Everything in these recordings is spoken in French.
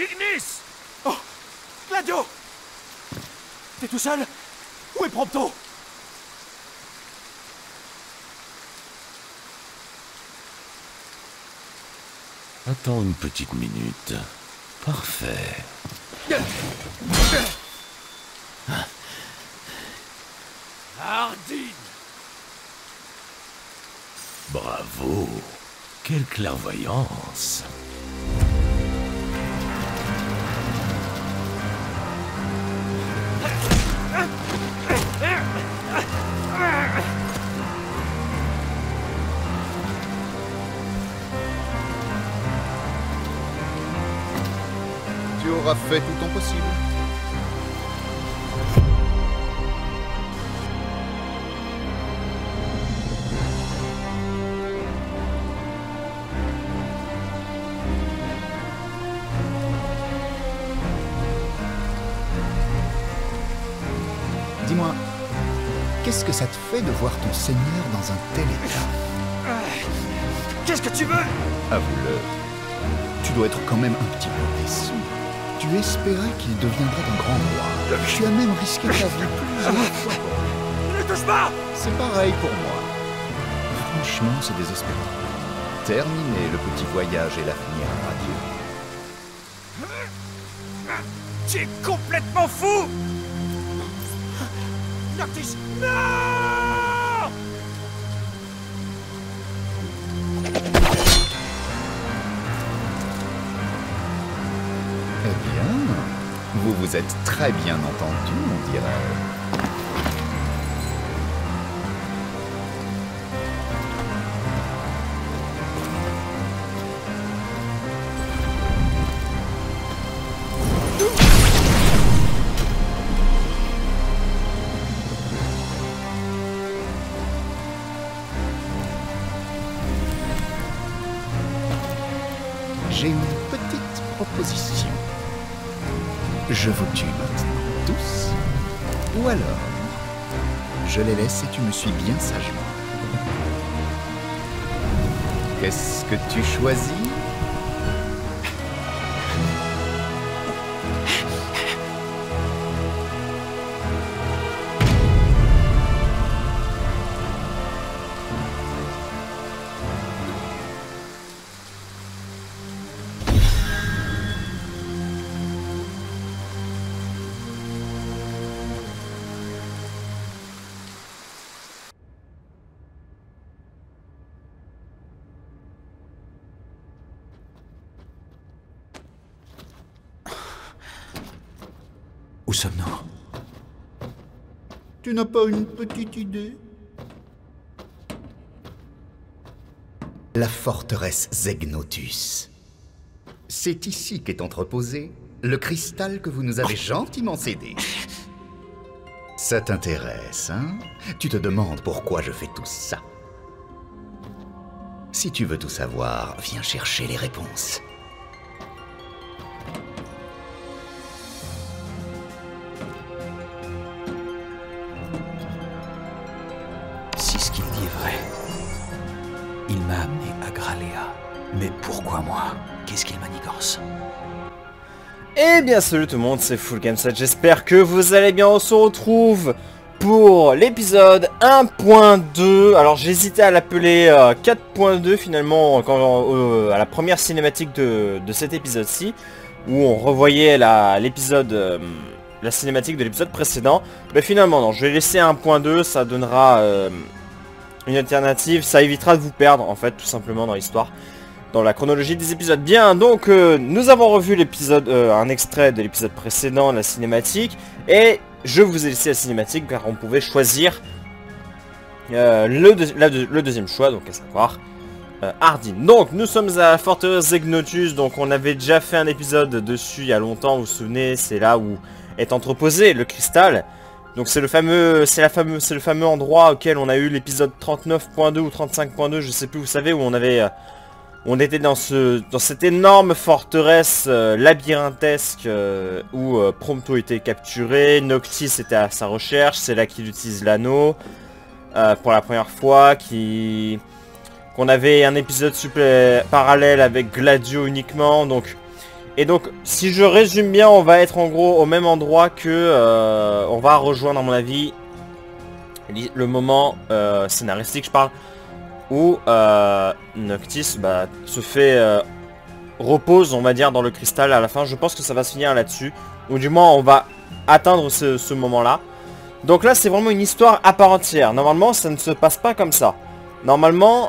Ignis! Oh, Gladio! T'es tout seul? Où est Prompto? Attends une petite minute. Parfait. Ardyn! Bravo. Quelle clairvoyance. Tu auras fait tout ton possible. Dis-moi, qu'est-ce que ça te fait de voir ton seigneur dans un tel état? Qu'est-ce que tu veux? Avoue-le, tu dois être quand même un petit peu déçu. Tu espérais qu'il deviendrait un grand roi. Tu as même risqué ta vie plusieurs fois. Ne touche pas! C'est pareil pour moi. Franchement, c'est désespérant. Terminer le petit voyage et l'avenir radieux. Tu es complètement fou! Noctis, non! Eh bien, vous vous êtes très bien entendu, on dirait. J'ai une petite proposition. Je vous tue maintenant, tous. Ou alors, je les laisse et tu me suis bien sagement. Qu'est-ce que tu choisis? Où sommes-nous? Tu n'as pas une petite idée? La forteresse Zegnotus. C'est ici qu'est entreposé le cristal que vous nous avez gentiment cédé. Ça t'intéresse, hein? Tu te demandes pourquoi je fais tout ça. Si tu veux tout savoir, viens chercher les réponses. Si ce qu'il dit est vrai, il m'a amené à Gralea. Mais pourquoi moi? Qu'est-ce qu'il manigance? Eh bien salut tout le monde, c'est FullGameSet, j'espère que vous allez bien. On se retrouve pour l'épisode 1.2. Alors j'hésitais à l'appeler 4.2 finalement à la première cinématique de cet épisode-ci, où on revoyait la cinématique de l'épisode précédent. Mais finalement non, je vais laisser 1.2, ça donnera une alternative, ça évitera de vous perdre en fait tout simplement dans l'histoire, dans la chronologie des épisodes. Bien, donc nous avons revu l'épisode, un extrait de l'épisode précédent, la cinématique, et je vous ai laissé la cinématique car on pouvait choisir le deuxième choix, donc à savoir Ardyn. Donc nous sommes à la forteresse Zegnotus, donc on avait déjà fait un épisode dessus il y a longtemps, vous vous souvenez, c'est là où est entreposé le cristal. Donc c'est le fameux endroit auquel on a eu l'épisode 39.2 ou 35.2, je sais plus, vous savez, où on était dans cette énorme forteresse labyrinthesque où Prompto était capturé, Noctis était à sa recherche, c'est là qu'il utilise l'anneau pour la première fois, qu'on avait un épisode parallèle avec Gladio uniquement, donc Et donc, si je résume bien, on va être en gros au même endroit que... on va rejoindre, à mon avis, le moment scénaristique, je parle, où Noctis se fait... repose, on va dire, dans le cristal à la fin. Je pense que ça va se finir là-dessus. Ou du moins, on va atteindre ce moment-là. Donc là, c'est vraiment une histoire à part entière. Normalement, ça ne se passe pas comme ça. Normalement,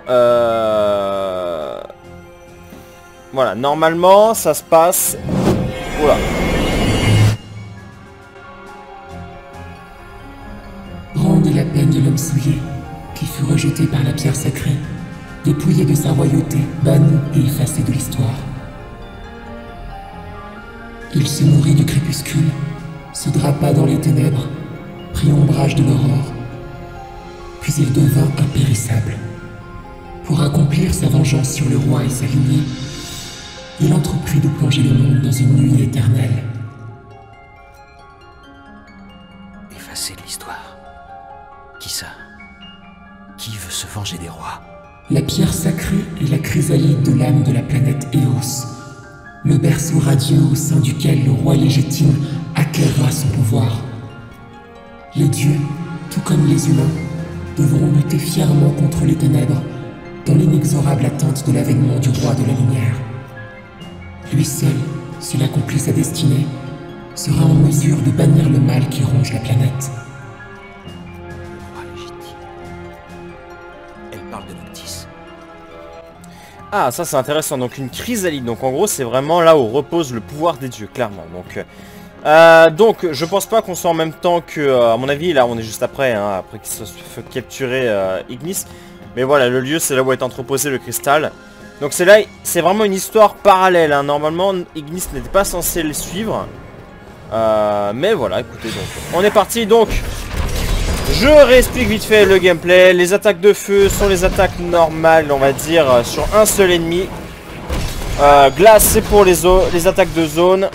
voilà, normalement, ça se passe... Oula. Rendez la peine de l'homme souillé, qui fut rejeté par la pierre sacrée, dépouillé de sa royauté, banni et effacé de l'histoire. Il se nourrit du crépuscule, se drapa dans les ténèbres, prit ombrage de l'aurore, puis il devint impérissable. Pour accomplir sa vengeance sur le roi et sa lignée, il entreprit de plonger le monde dans une nuit éternelle. Effacer de l'histoire. Qui ça? Qui veut se venger des rois? La pierre sacrée est la chrysalide de l'âme de la planète Eos, le berceau radieux au sein duquel le roi légitime acquerra son pouvoir. Les dieux, tout comme les humains, devront lutter fièrement contre les ténèbres, dans l'inexorable attente de l'avènement du roi de la lumière. Lui seul, s'il accomplit sa destinée, sera en mesure de bannir le mal qui ronge la planète. Le roi légitime. Elle parle de Noctis. Ah, ça c'est intéressant. Donc une chrysalide. Donc en gros, c'est vraiment là où repose le pouvoir des dieux, clairement. Donc je pense pas qu'on soit en même temps que... à mon avis, là on est juste après, hein, après qu'il se fait capturer Ignis. Mais voilà, le lieu c'est là où est entreposé le cristal. Donc c'est là, c'est vraiment une histoire parallèle, hein. Normalement, Ignis n'était pas censé les suivre. Mais voilà, écoutez, donc on est parti. Donc, je réexplique vite fait le gameplay. Les attaques de feu sont les attaques normales, on va dire, sur un seul ennemi. Glace, c'est pour les attaques de zone.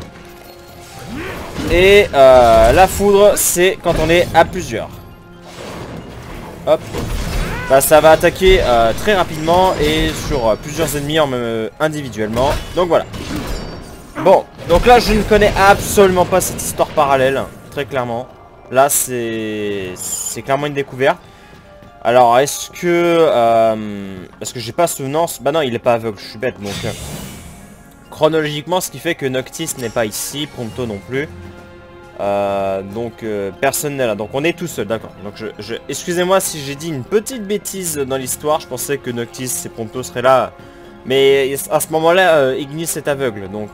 Et la foudre, c'est quand on est à plusieurs. Hop. Bah, ça va attaquer très rapidement et sur plusieurs ennemis individuellement. Donc voilà. Bon, donc là je ne connais absolument pas cette histoire parallèle, très clairement. Là c'est clairement une découverte. Alors est-ce que... parce que j'ai pas souvenance... Bah non, il est pas aveugle, je suis bête. Donc chronologiquement, ce qui fait que Noctis n'est pas ici, Prompto non plus. Personne n'est là, donc on est tout seul, d'accord. Donc excusez-moi si j'ai dit une petite bêtise dans l'histoire. Je pensais que Noctis et Prompto seraient là, mais à ce moment là Ignis est aveugle, donc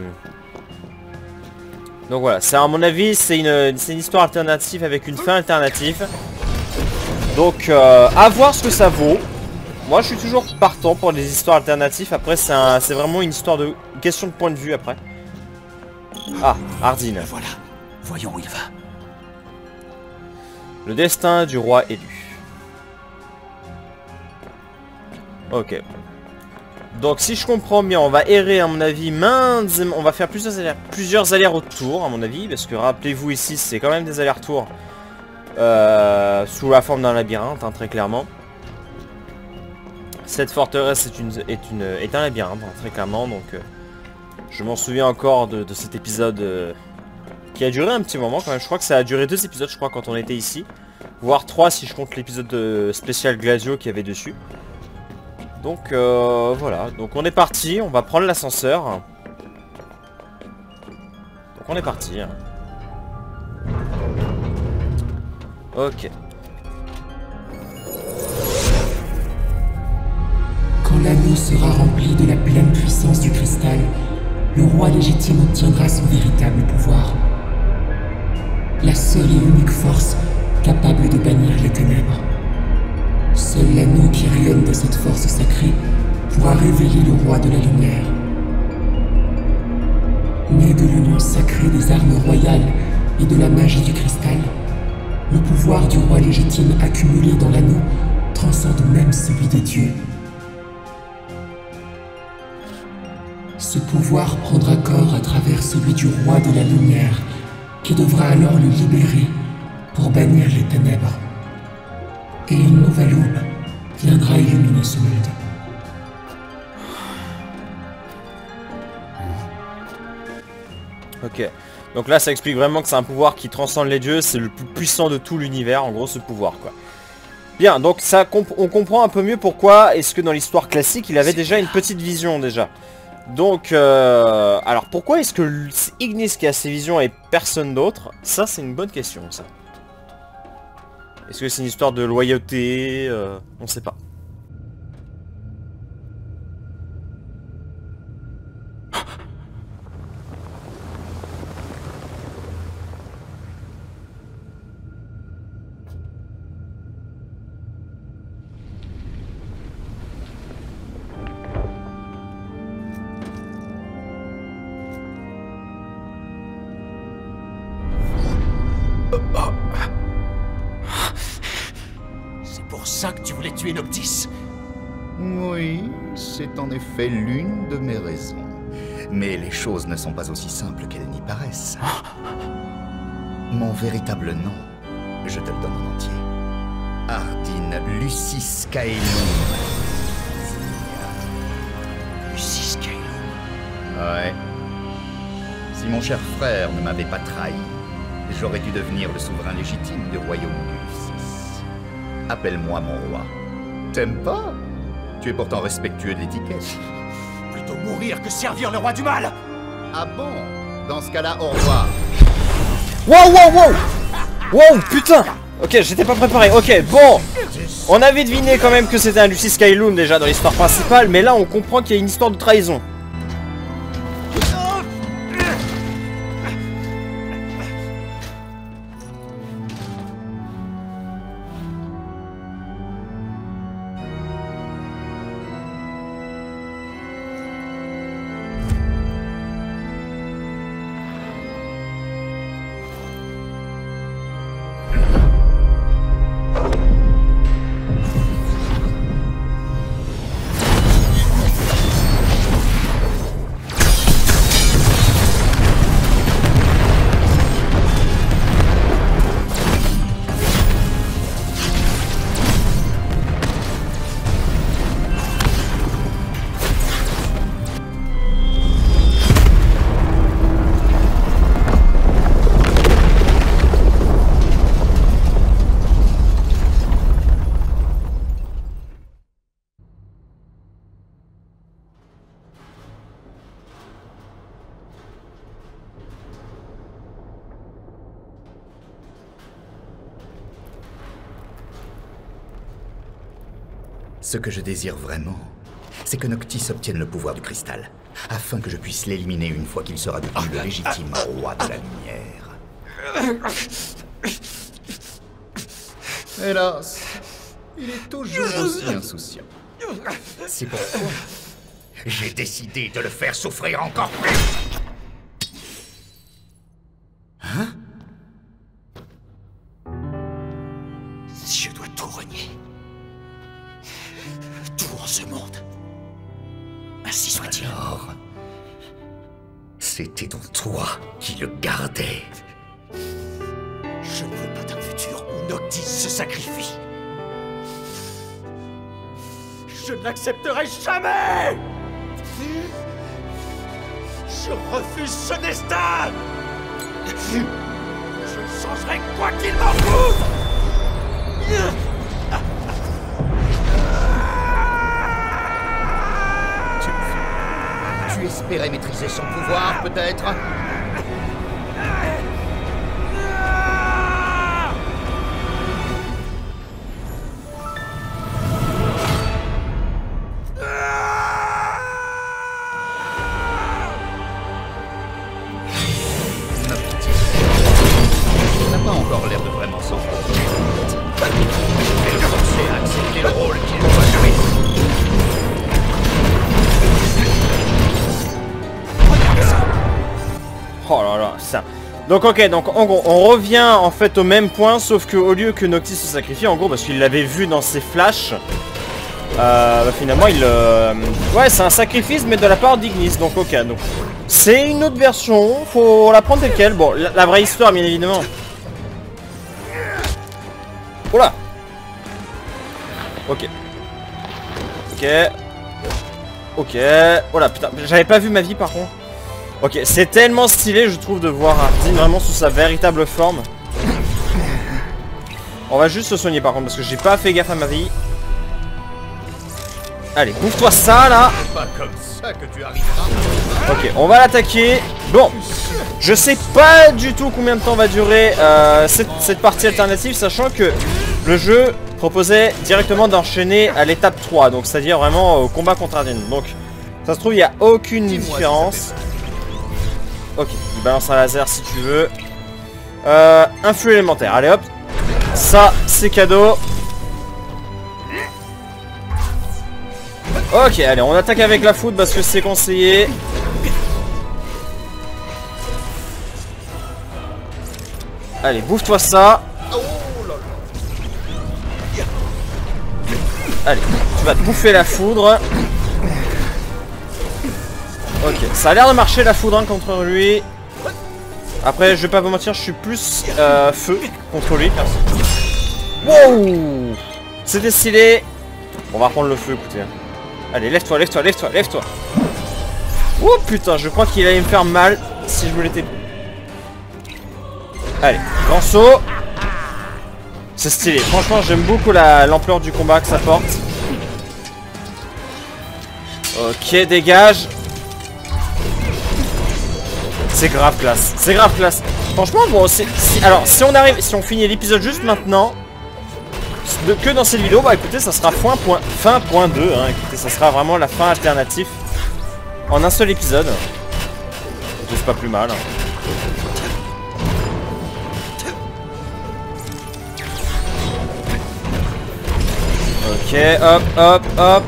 voilà, c'est à mon avis c'est une histoire alternative avec une fin alternative. Donc à voir ce que ça vaut. Moi je suis toujours partant pour des histoires alternatives. Après c'est vraiment une histoire de question de point de vue après. Ah, Ardyn. Voilà. Voyons où il va. Le destin du roi élu. Ok. Donc si je comprends bien, on va errer à mon avis on va faire plusieurs allers-retours à mon avis. Parce que rappelez-vous ici, c'est quand même des allers-retours sous la forme d'un labyrinthe, hein, très clairement. Cette forteresse est un labyrinthe, hein, très clairement. Donc je m'en souviens encore de cet épisode... qui a duré un petit moment quand même. Je crois que ça a duré 2 épisodes, je crois, quand on était ici. Voire 3 si je compte l'épisode spécial Gladio qu'il y avait dessus. Donc voilà. Donc on est parti. On va prendre l'ascenseur. Donc on est parti. Ok. Quand l'anneau sera rempli de la pleine puissance du cristal, le roi légitime obtiendra son véritable pouvoir. La seule et unique force capable de bannir les ténèbres. Seul l'anneau qui rayonne de cette force sacrée pourra réveiller le roi de la lumière. Né de l'union sacrée des armes royales et de la magie du cristal, le pouvoir du roi légitime accumulé dans l'anneau transcende même celui des dieux. Ce pouvoir prendra corps à travers celui du roi de la lumière, qui devra alors le libérer pour bannir les ténèbres. Et une nouvelle aube viendra illuminer ce monde. Ok. Donc là, ça explique vraiment que c'est un pouvoir qui transcende les dieux. C'est le plus puissant de tout l'univers, en gros, ce pouvoir, quoi. Bien, donc ça, on comprend un peu mieux pourquoi est-ce que dans l'histoire classique, il avait déjà une petite vision, déjà. Donc, alors pourquoi est-ce que c'est Ignis qui a ces visions et personne d'autre? Ça, c'est une bonne question, ça. Est-ce que c'est une histoire de loyauté? On sait pas. C'est pour ça que tu voulais tuer Noctis. Oui, c'est en effet l'une de mes raisons. Mais les choses ne sont pas aussi simples qu'elles n'y paraissent. Mon véritable nom, je te le donne en entier. Ardyn Lucis Caelum. Lucis Caelum. Ouais. Si mon cher frère ne m'avait pas trahi, j'aurais dû devenir le souverain légitime du royaume de Lucis. Appelle-moi mon roi. T'aimes pas? Tu es pourtant respectueux de l'étiquette. Plutôt mourir que servir le roi du mal. Ah bon? Dans ce cas-là, au revoir. Wow, wow, wow! Wow, putain! Ok, j'étais pas préparé. Ok, bon! On avait deviné quand même que c'était un Lucis Caelum déjà dans l'histoire principale, mais là on comprend qu'il y a une histoire de trahison. Ce que je désire vraiment, c'est que Noctis obtienne le pouvoir du cristal, afin que je puisse l'éliminer une fois qu'il sera devenu le légitime roi de la lumière. Hélas, il est toujours aussi insouciant. C'est pourquoi j'ai décidé de le faire souffrir encore plus. Hein? Si je dois tout renier, tout en ce monde, ainsi soit-il. Alors, c'était donc toi qui le gardais. Je ne veux pas d'un futur où Noctis se sacrifie. Je ne l'accepterai jamais. Je refuse ce destin. Je le changerai quoi qu'il m'en coûte. Tu espérais maîtriser son pouvoir, peut-être? Ça n'a pas encore l'air de vraiment s'en rendre. Et le forcer à accepter le rôle qu'il doit jouer. Oh là là, ça. Donc ok, donc en gros, on revient en fait au même point, sauf que au lieu que Noctis se sacrifie, en gros, parce qu'il l'avait vu dans ses flashs, finalement il... Ouais, c'est un sacrifice, mais de la part d'Ignis, donc ok, donc... C'est une autre version, faut la prendre telle quelle. Bon, la vraie histoire, bien évidemment. Oula. Ok. Ok. Ok. Oh là, putain, j'avais pas vu ma vie par contre. Ok, c'est tellement stylé, je trouve, de voir Ardyn vraiment sous sa véritable forme. On va juste se soigner par contre, parce que j'ai pas fait gaffe à ma vie. Allez, bouffe-toi ça, là. Pas comme ça que tu arriveras. Ok, on va l'attaquer. Bon, je sais pas du tout combien de temps va durer cette partie alternative, sachant que le jeu proposait directement d'enchaîner à l'étape 3, donc c'est-à-dire vraiment au combat contre Ardyn. Donc, ça se trouve, il n'y a aucune différence. Ok, il balance un laser si tu veux. Un flux élémentaire, allez hop. Ça, c'est cadeau. Ok, allez, on attaque avec la foudre parce que c'est conseillé. Allez, bouffe-toi ça. Allez, tu vas te bouffer la foudre. Ok, ça a l'air de marcher la foudre contre lui. Après, je vais pas vous mentir, je suis plus feu contre lui. Wow, c'était stylé. On va reprendre le feu, écoutez. Allez, lève-toi, lève-toi, lève-toi, lève-toi. Oh putain, je crois qu'il allait me faire mal si je me l'étais... Allez, grand saut. C'est stylé. Franchement, j'aime beaucoup l'ampleur du combat que ça porte. Ok, dégage. C'est grave classe. C'est grave classe. Franchement, bon, alors, si on finit l'épisode juste maintenant, que dans cette vidéo, bah écoutez, ça sera fin point 2. Hein, écoutez, ça sera vraiment la fin alternative en un seul épisode. C'est pas plus mal. Hein. Ok, hop, hop, hop.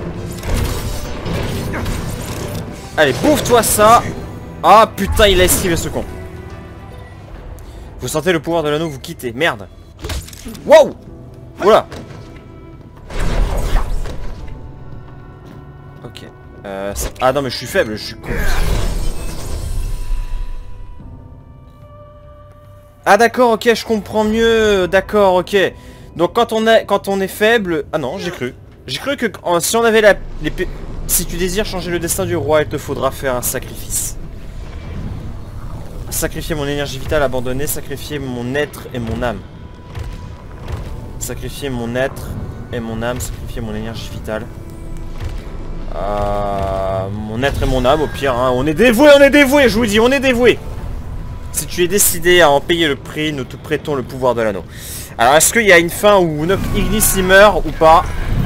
Allez, bouffe-toi ça. Ah putain, il a esquivé ce con. Vous sentez le pouvoir de l'anneau vous quitter. Merde. Wow. Oula. Ok. Ah non mais je suis faible, je suis con. Ah d'accord, ok, je comprends mieux. D'accord, ok. Donc quand on est faible... Ah non, j'ai cru. J'ai cru que si on avait si tu désires changer le destin du roi, il te faudra faire un sacrifice. Sacrifier mon énergie vitale abandonnée, sacrifier mon être et mon âme. Sacrifier mon être et mon âme, sacrifier mon énergie vitale. Mon être et mon âme, au pire, hein. On est dévoué, je vous dis, on est dévoué. Si tu es décidé à en payer le prix, nous te prêtons le pouvoir de l'anneau. Alors, est-ce qu'il y a une fin où Ignis y meurt ou pas?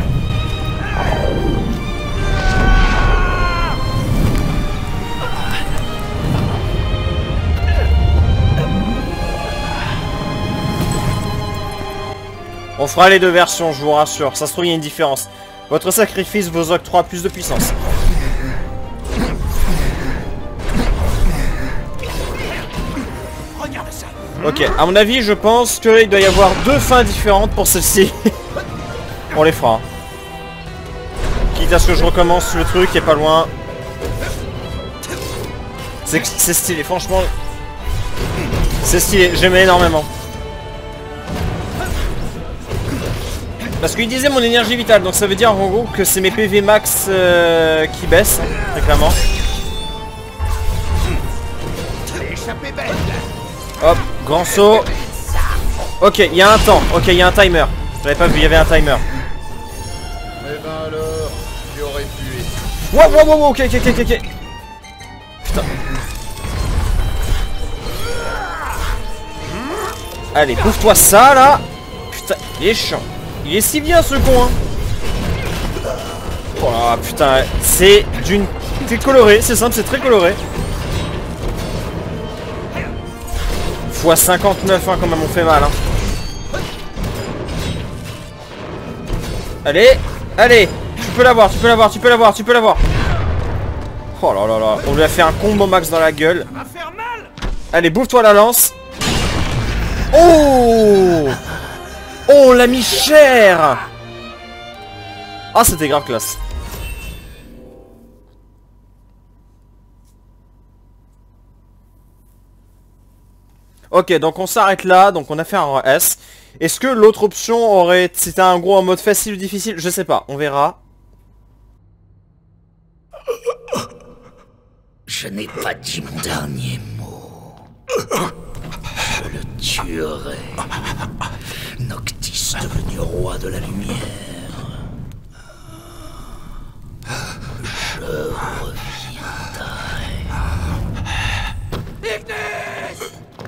On fera les deux versions, je vous rassure. Ça se trouve, il y a une différence. Votre sacrifice vous octroie plus de puissance. Ok, à mon avis, je pense qu'il doit y avoir deux fins différentes pour celle-ci. On les fera. Quitte à ce que je recommence le truc, qui est pas loin. C'est stylé, franchement. C'est stylé, j'aime énormément. Parce qu'il disait mon énergie vitale, donc ça veut dire en gros que c'est mes PV max qui baissent, hein, très clairement. Hop, grand saut. Ok, il y a un temps, ok, il y a un timer. J'avais pas vu, il y avait un timer. Eh ben alors, tu aurais pu... Wow, wow, wow, ok. Putain. Allez, bouffe-toi ça, là. Putain, il est chiant. Il est si bien, ce con, hein. Oh là, putain, c'est coloré, c'est simple, c'est très coloré. Fois 59, hein, quand même, on fait mal, hein. Allez, allez. Tu peux l'avoir. Oh là là là, on lui a fait un combo max dans la gueule. Allez, bouffe-toi la lance. Oh! Oh, on l'a mis cher! Ah, c'était grave classe. Ok, donc on s'arrête là, donc on a fait un S. Est-ce que l'autre option aurait... C'était un gros en mode facile ou difficile? Je sais pas, on verra. Je n'ai pas dit mon dernier mot. Je le tuerai. Noctis devenu roi de la lumière. Je reviendrai. Ignis!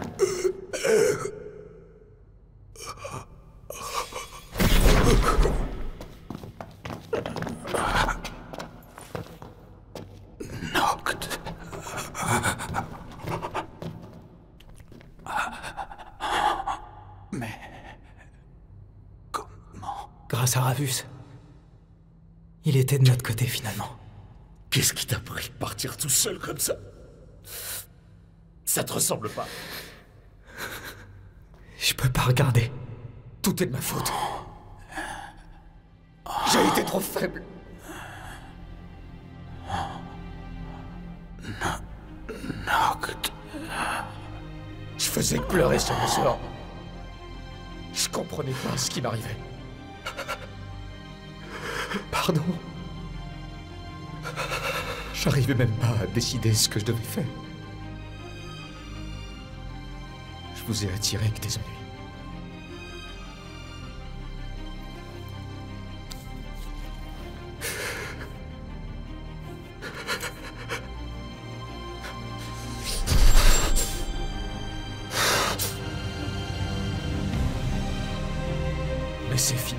Noct. Mais... comment? Grâce à Ravus. Il était de notre côté finalement. Qu'est-ce qui t'a pris de partir tout seul comme ça? Ça te ressemble pas. Je peux pas regarder. Tout est de ma faute. J'ai été trop faible. Noct. Je faisais que pleurer sur mon sort. Je comprenais pas ce qui m'arrivait. Pardon. J'arrivais même pas à décider ce que je devais faire. Je vous ai attiré avec des ennuis. Mais c'est fini.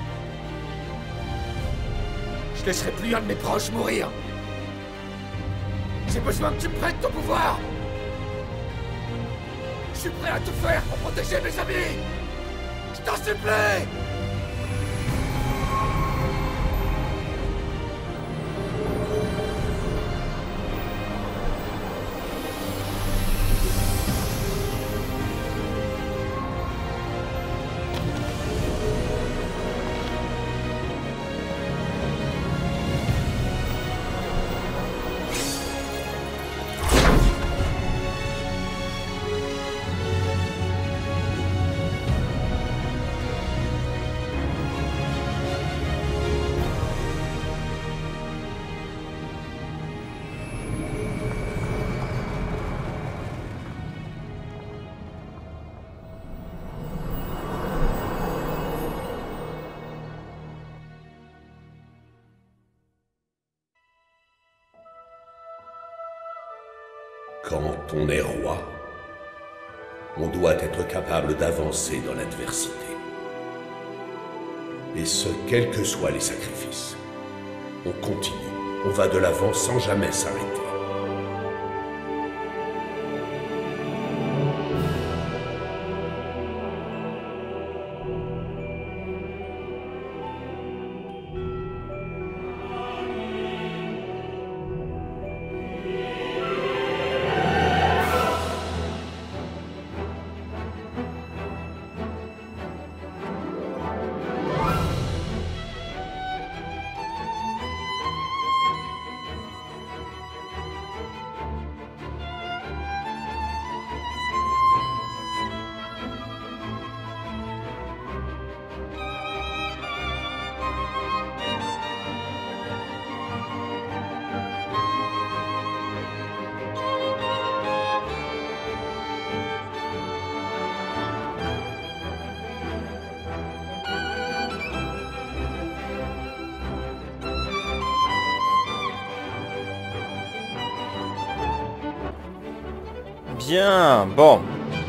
Je laisserai plus un de mes proches mourir. J'ai besoin que tu me prêtes ton pouvoir. Je suis prêt à tout faire pour protéger mes amis. Je t'en supplie. Quand on est roi, on doit être capable d'avancer dans l'adversité. Et ce, quels que soient les sacrifices. On continue, on va de l'avant sans jamais s'arrêter. Bien, bon.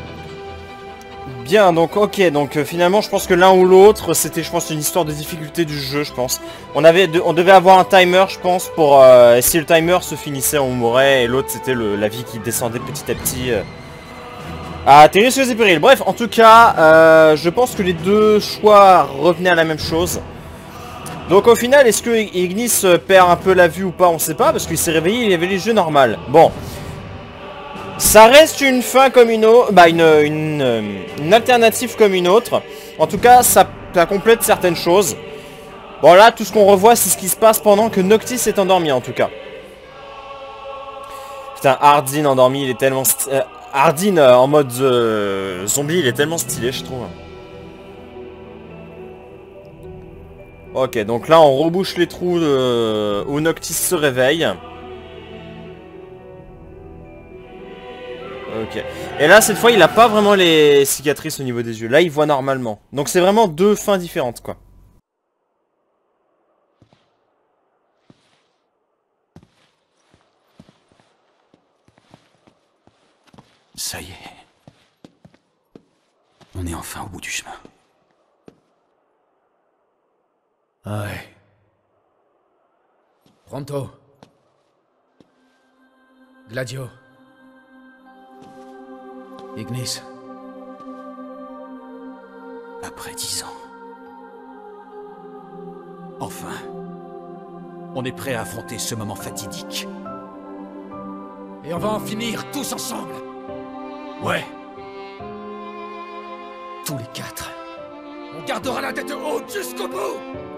Bien, donc ok, donc finalement je pense que l'un ou l'autre, c'était je pense une histoire de difficulté du jeu, je pense. On devait avoir un timer, je pense, pour... si le timer se finissait, on mourrait, et l'autre c'était la vie qui descendait petit à petit. À risques et périls. Bref, en tout cas, je pense que les deux choix revenaient à la même chose. Donc au final, est-ce que Ignis perd un peu la vue ou pas, on sait pas, parce qu'il s'est réveillé, il avait les yeux normaux. Bon. Ça reste une fin comme une autre, bah une alternative comme une autre. En tout cas, ça complète certaines choses. Bon là, tout ce qu'on revoit, c'est ce qui se passe pendant que Noctis est endormi en tout cas. Putain, Ardyn endormi, il est tellement... Ardyn en mode zombie, il est tellement stylé, je trouve. Ok, donc là, on rebouche les trous où Noctis se réveille. ok. Et là, cette fois, il a pas vraiment les cicatrices au niveau des yeux. Là, il voit normalement. Donc c'est vraiment deux fins différentes, quoi. Ça y est. On est enfin au bout du chemin. Ouais. Pronto. Gladio. Ignis. Après 10 ans. Enfin. On est prêt à affronter ce moment fatidique. Et on va en finir tous ensemble. Ouais. Tous les quatre. On gardera la tête haute jusqu'au bout.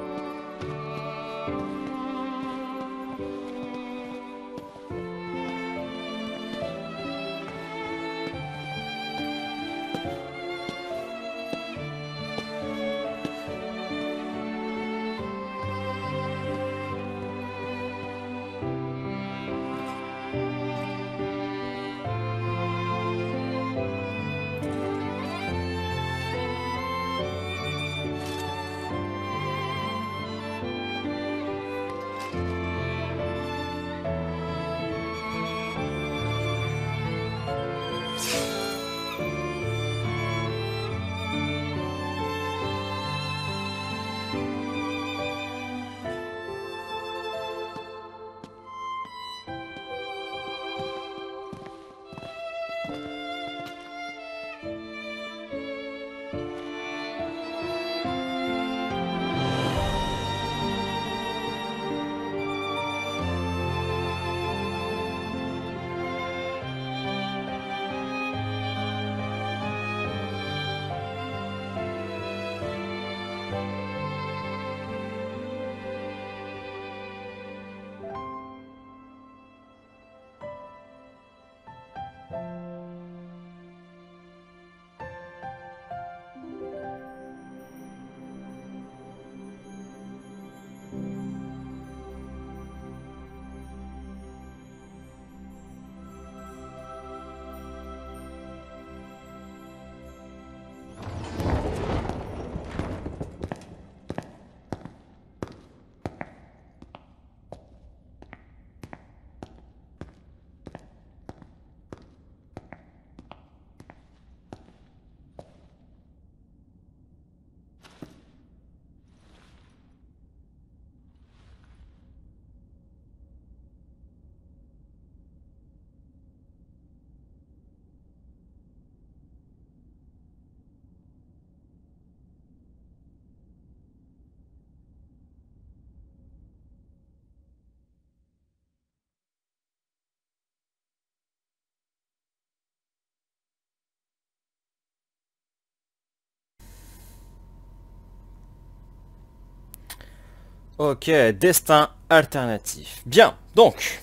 Ok, destin alternatif. Bien, donc,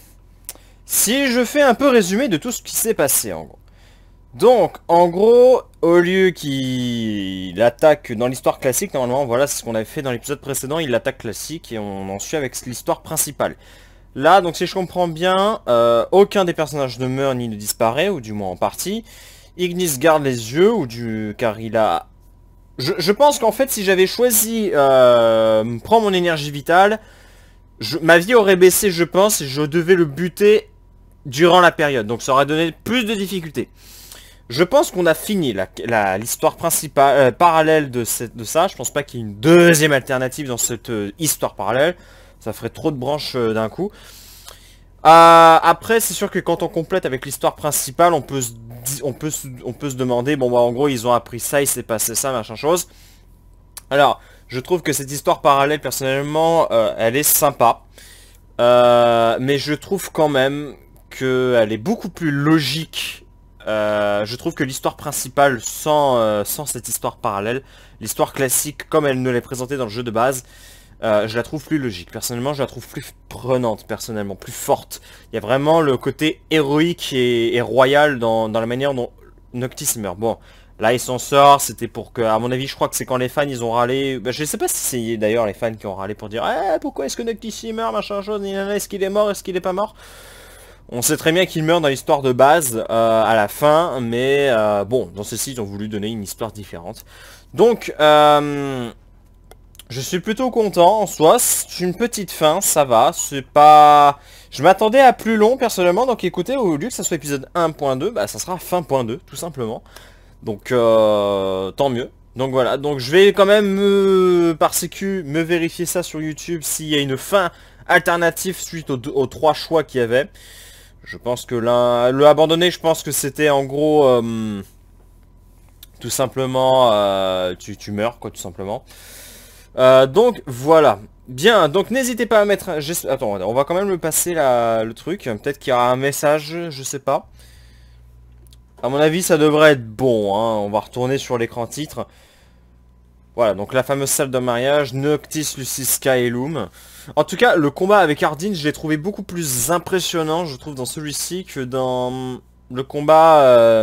si je fais un peu résumé de tout ce qui s'est passé en gros. Donc, en gros, au lieu qu'il attaque dans l'histoire classique, normalement, voilà, c'est ce qu'on avait fait dans l'épisode précédent, il l'attaque classique et on en suit avec l'histoire principale. Là, donc si je comprends bien, aucun des personnages ne meurt ni ne disparaît, ou du moins en partie. Ignis garde les yeux, car il a... Je pense qu'en fait, si j'avais choisi prendre mon énergie vitale, ma vie aurait baissé, je pense, et je devais le buter durant la période. Donc ça aurait donné plus de difficultés. Je pense qu'on a fini l'histoire principale, parallèle de ça. Je pense pas qu'il y ait une deuxième alternative dans cette histoire parallèle. Ça ferait trop de branches d'un coup. Après, c'est sûr que quand on complète avec l'histoire principale, on peut se demander, bon bah en gros ils ont appris ça, il s'est passé ça, machin chose. Alors, je trouve que cette histoire parallèle, personnellement, elle est sympa. Mais je trouve quand même qu'elle est beaucoup plus logique. Je trouve que l'histoire principale, sans cette histoire parallèle, l'histoire classique, comme elle nous l'est présentée dans le jeu de base, je la trouve plus logique. Personnellement, je la trouve plus prenante, personnellement, plus forte. Il y a vraiment le côté héroïque et royal dans la manière dont Noctis meurt. Bon, là, il s'en sort, c'était pour que, à mon avis, je crois que c'est quand les fans, ils ont râlé. Bah, je sais pas si c'est d'ailleurs les fans qui ont râlé pour dire pourquoi est-ce que Noctis il meurt, machin chose, est-ce qu'il est mort, est-ce qu'il est pas mort. On sait très bien qu'il meurt dans l'histoire de base à la fin, mais bon, dans ceci ils ont voulu donner une histoire différente. Donc, je suis plutôt content en soi, c'est une petite fin, ça va, c'est pas... Je m'attendais à plus long personnellement, donc écoutez, au lieu que ça soit épisode 1.2, bah ça sera fin.2, tout simplement. Donc, tant mieux. Donc voilà, donc je vais quand même, par sécu, me vérifier ça sur YouTube s'il y a une fin alternative suite aux 3 choix qu'il y avait. Je pense que le abandonné, je pense que c'était en gros tout simplement tu meurs quoi, tout simplement. Donc voilà. Bien, donc n'hésitez pas à mettre... Attends, on va quand même le passer le truc. Peut-être qu'il y aura un message, je sais pas. À mon avis, ça devrait être bon, hein. On va retourner sur l'écran titre. Voilà, donc la fameuse salle de mariage, Noctis, Luciska et Loom. En tout cas, le combat avec Ardyn, je l'ai trouvé beaucoup plus impressionnant, je trouve, dans celui-ci que dans le combat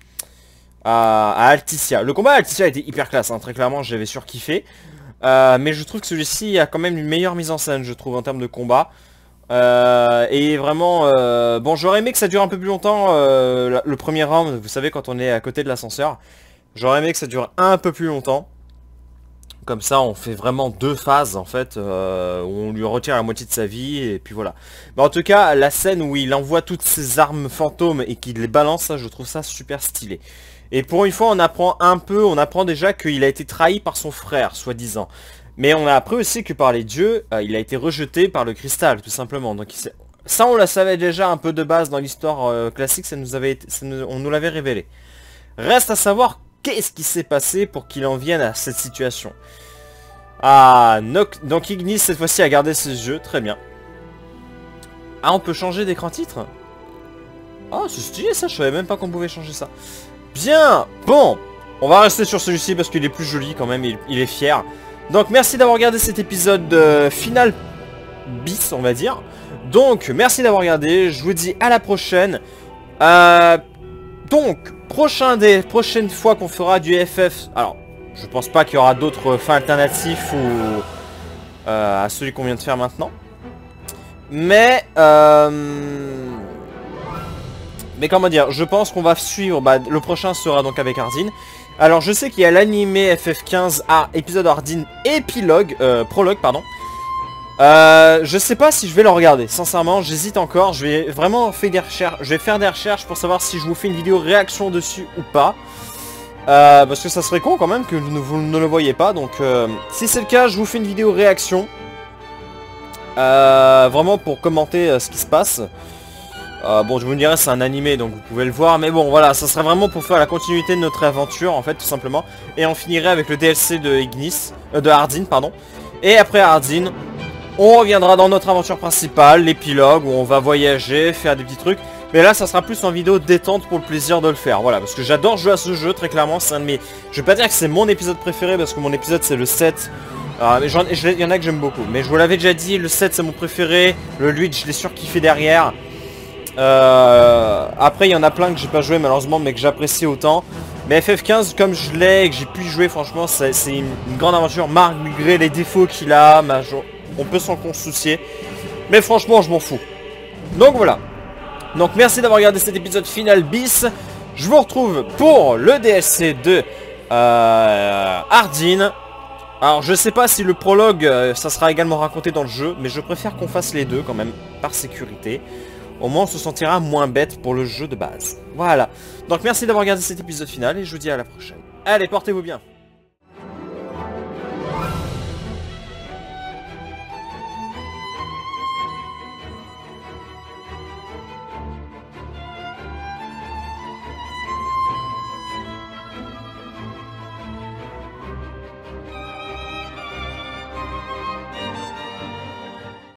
à Alticia. Le combat à Alticia était hyper classe, hein, très clairement, j'avais surkiffé. Mais je trouve que celui-ci a quand même une meilleure mise en scène, je trouve, en termes de combat. Et vraiment, bon, j'aurais aimé que ça dure un peu plus longtemps, le premier round, vous savez, quand on est à côté de l'ascenseur. J'aurais aimé que ça dure un peu plus longtemps. Comme ça, on fait vraiment 2 phases, en fait, où on lui retire la moitié de sa vie, et puis voilà. Mais en tout cas, la scène où il envoie toutes ses armes fantômes et qu'il les balance, ça, je trouve ça super stylé. Et pour une fois, on apprend un peu, on apprend déjà qu'il a été trahi par son frère, soi-disant. Mais on a appris aussi que par les dieux, il a été rejeté par le cristal, tout simplement. Donc ça, on le savait déjà un peu de base dans l'histoire classique, on nous l'avait révélé. Reste à savoir qu'est-ce qui s'est passé pour qu'il en vienne à cette situation. Ah, donc Ignis, cette fois-ci, a gardé ses yeux, très bien. Ah, on peut changer d'écran titre? Ah, c'est stylé ça, je savais même pas qu'on pouvait changer ça. Bien, bon, on va rester sur celui-ci parce qu'il est plus joli quand même, il est fier. Donc merci d'avoir regardé cet épisode final bis, on va dire. Donc merci d'avoir regardé, je vous dis à la prochaine. Donc, prochaine fois qu'on fera du FF, alors je pense pas qu'il y aura d'autres fins alternatives ou à celui qu'on vient de faire maintenant. Mais comment dire, je pense qu'on va suivre, le prochain sera donc avec Ardyn. Alors je sais qu'il y a l'animé FF15 à épisode Ardyn épilogue, prologue pardon. Je sais pas si je vais le regarder, sincèrement j'hésite encore, je vais vraiment faire des recherches, pour savoir si je vous fais une vidéo réaction dessus ou pas. Parce que ça serait con quand même que vous ne le voyez pas, donc si c'est le cas je vous fais une vidéo réaction. Vraiment pour commenter ce qui se passe. Bon je vous dirais c'est un animé donc vous pouvez le voir, mais bon voilà, ça serait vraiment pour faire la continuité de notre aventure en fait tout simplement. Et on finirait avec le DLC de de Ardyn pardon. Et après Ardyn, on reviendra dans notre aventure principale, l'épilogue où on va voyager, faire des petits trucs. Mais là ça sera plus en vidéo détente pour le plaisir de le faire, voilà, parce que j'adore jouer à ce jeu très clairement, c'est un de mes... Je vais pas dire que c'est mon épisode préféré parce que mon épisode c'est le 7. Mais il y en a que j'aime beaucoup, mais je vous l'avais déjà dit, le 7 c'est mon préféré, le 8 je l'ai surkiffé derrière. Après il y en a plein que j'ai pas joué malheureusement mais que j'apprécie autant. Mais FF15 comme je l'ai et que j'ai pu y jouer franchement c'est une grande aventure malgré les défauts qu'il a, on peut s'en soucier. Mais franchement je m'en fous. Donc voilà. Donc merci d'avoir regardé cet épisode final bis. Je vous retrouve pour le DLC de Ardyn. Alors je sais pas si le prologue ça sera également raconté dans le jeu, mais je préfère qu'on fasse les deux quand même, par sécurité. Au moins on se sentira moins bête pour le jeu de base. Voilà. Donc merci d'avoir regardé cet épisode final et je vous dis à la prochaine. Allez, portez-vous bien.